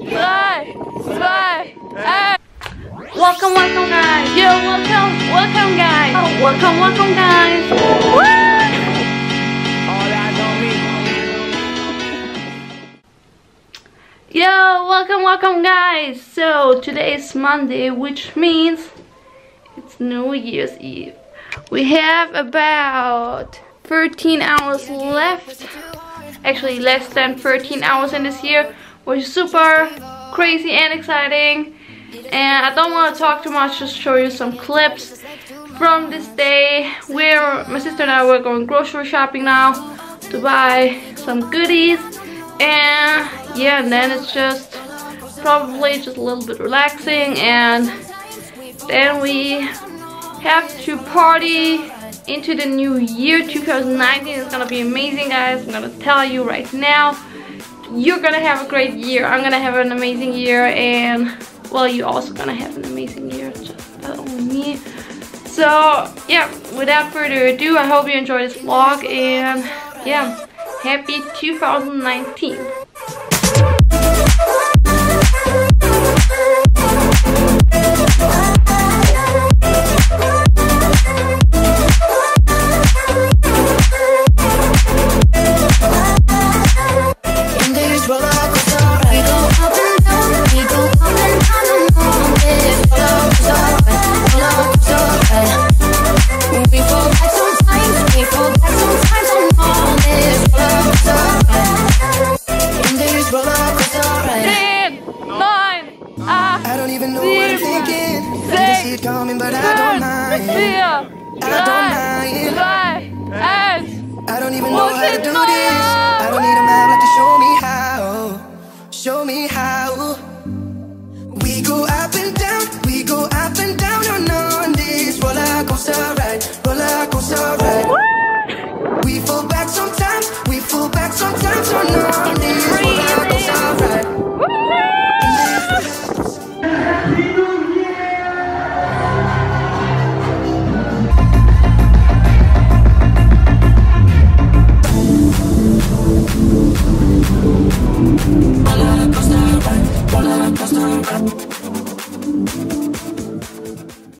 3, 2, 1. Welcome, welcome guys. Yo, welcome guys. Oh, welcome guys. Woo! All eyes on me. Yo, welcome guys. So today is Monday, which means it's New Year's Eve. We have about 13 hours left. Actually less than 13 hours in this year, which is super crazy and exciting. And I don't want to talk too much, just show you some clips from this day where my sister and I were going grocery shopping now to buy some goodies. And yeah, and then it's just probably just a little bit relaxing, and then we have to party into the new year. 2019 is gonna be amazing, guys. I'm gonna tell you right now, you're gonna have a great year. I'm gonna have an amazing year, and well, you're also gonna have an amazing year, just not only me. So yeah, without further ado, I hope you enjoy this vlog, and yeah, happy 2019. I don't even know how to do this. I don't need a man like to show me how. Show me how. We go up and down. We go up and down on this roller coaster ride. Roller coaster ride. We fall back sometimes. We fall back sometimes. Oh no.